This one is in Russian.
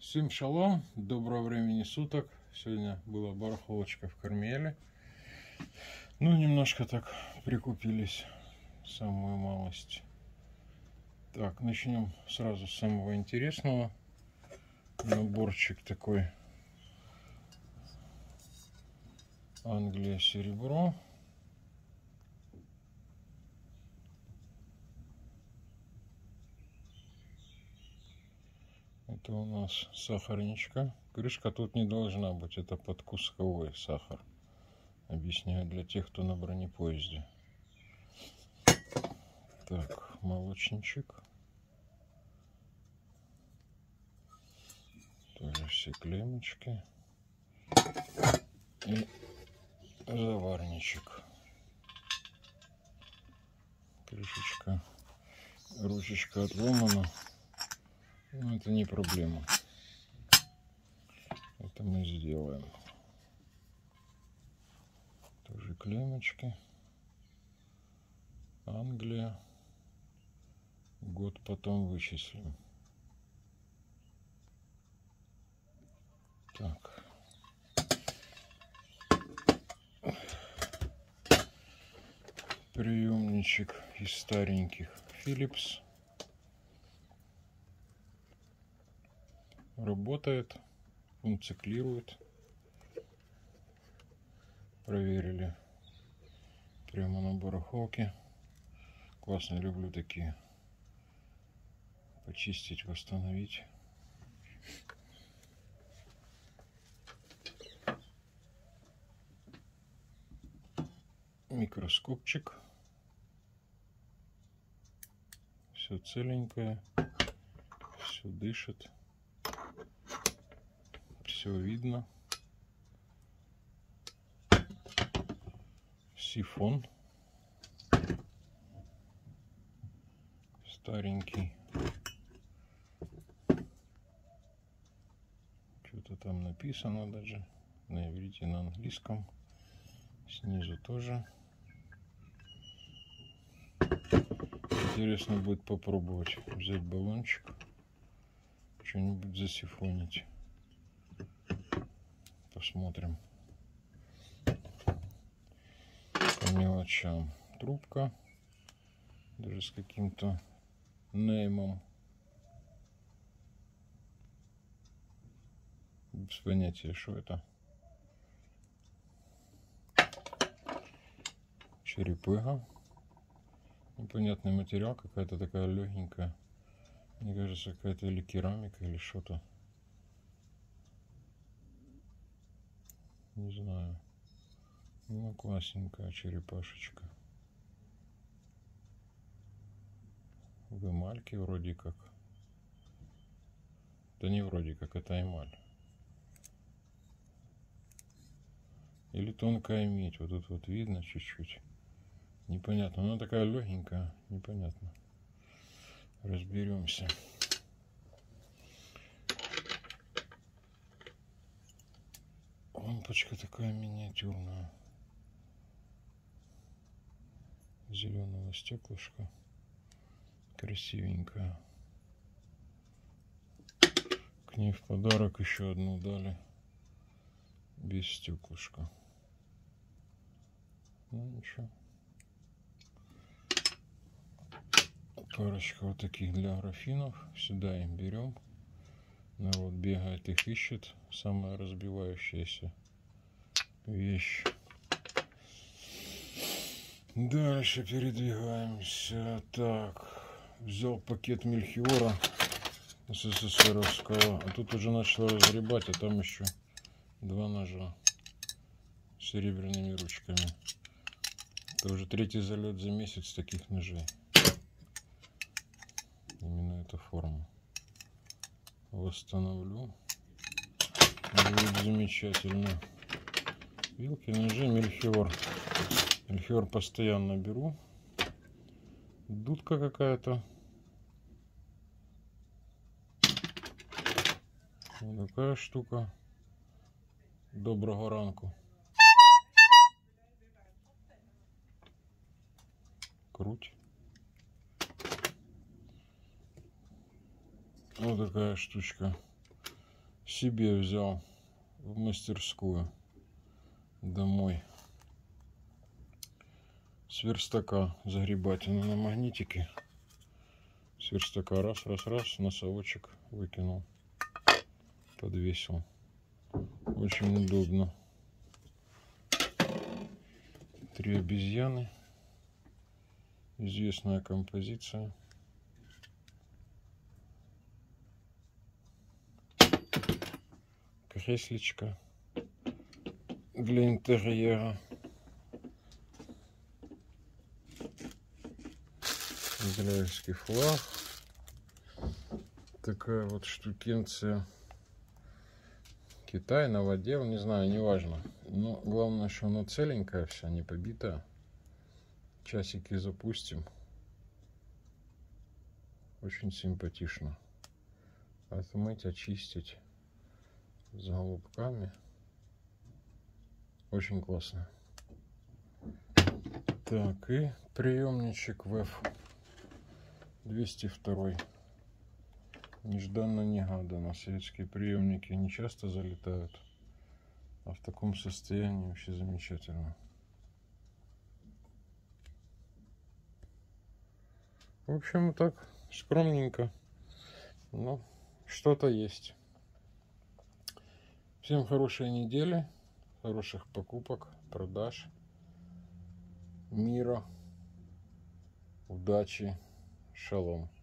Всем шалом, доброго времени суток. Сегодня была барахолочка в Кармеле. Ну, немножко так прикупились, самую малость. Так, начнем сразу с самого интересного. Наборчик такой. Англия серебро. Это у нас сахарничка. Крышка тут не должна быть, это подкусковой сахар. Объясняю для тех, кто на бронепоезде. Так, молочничек. Тоже все клеммочки. И заварничек. Крышечка, ручечка отломана. Но это не проблема. Это мы сделаем. Тоже клеммочки. Англия. Год потом вычислим. Так. Приемничек из стареньких Philips. Работает, функционирует. Проверили прямо на барахолке. Классно, люблю такие. Почистить, восстановить. Микроскопчик. Все целенькое. Все дышит. Все видно. Сифон. Старенький. Что-то там написано даже. На иврите, на английском. Снизу тоже. Интересно будет попробовать взять баллончик. Что-нибудь засифонить. Посмотрим. По мелочам. Трубка. Даже с каким-то неймом. Без понятия, что это. Черепыга. Непонятный материал. Какая-то такая легенькая. Мне кажется, какая-то или керамика, или что-то. Не знаю. Ну, классненькая черепашечка. В эмальке вроде как. Да не вроде как, это эмаль. Или тонкая медь. Вот тут вот видно чуть-чуть. Непонятно. Она такая легенькая. Непонятно. Разберемся. Лампочка такая миниатюрная. Зеленого стеклышка. Красивенькая. К ней в подарок еще одну дали. Без стеклышка. Ну ничего. Парочка вот таких для графинов. Сюда им берем. Народ бегает, их ищет. Самая разбивающаяся вещь. Дальше передвигаемся. Так. Взял пакет Мельхиора СССРовского. А тут уже начал разгребать, а там еще два ножа с серебряными ручками. Это уже третий залет за месяц таких ножей. Именно эта форма. Восстановлю. Будет замечательно. Вилки, ножи, Мельхиор. Мельхиор постоянно беру. Дудка какая-то. Вот такая штука. Доброго ранку. Круть. Вот такая штучка. себе взял в мастерскую домой с верстака загребательно на магнитике. С верстака раз, носовочек выкинул, подвесил. Очень удобно. 3 обезьяны. Известная композиция. Креслечко для интерьера. Израильский флаг. Такая вот штукенция. Китай, новодел, не знаю, неважно. Но главное, что она целенькая вся, не побитая. Часики запустим. Очень симпатично. Отмыть, очистить с голубками. Очень классно. Так, и приемничек WEF 202. Нежданно-негаданно. Советские приемники не часто залетают, а в таком состоянии вообще замечательно. В общем, так скромненько, но что-то есть. Всем хорошей недели, хороших покупок, продаж, мира, удачи, шалом.